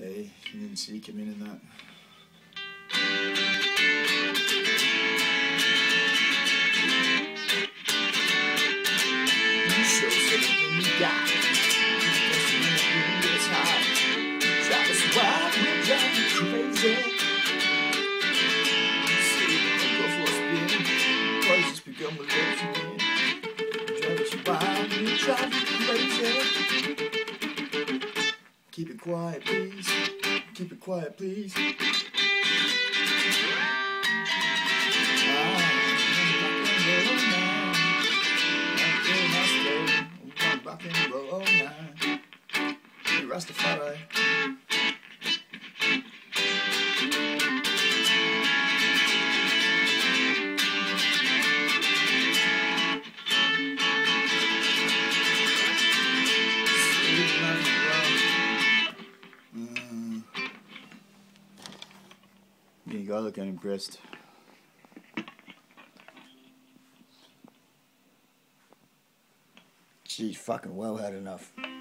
Hey, you didn't see you come in that. You show everything you got. It's hot. Drive us wild, we'll drive you crazy. See, go for a spin. Boys just become a legend. Drive us wild, we'll drive you crazy. Keep it quiet, please. Keep it quiet, please. I'm rock and roll now. You Rastafari. You gotta look unimpressed. Gee, fucking well had enough.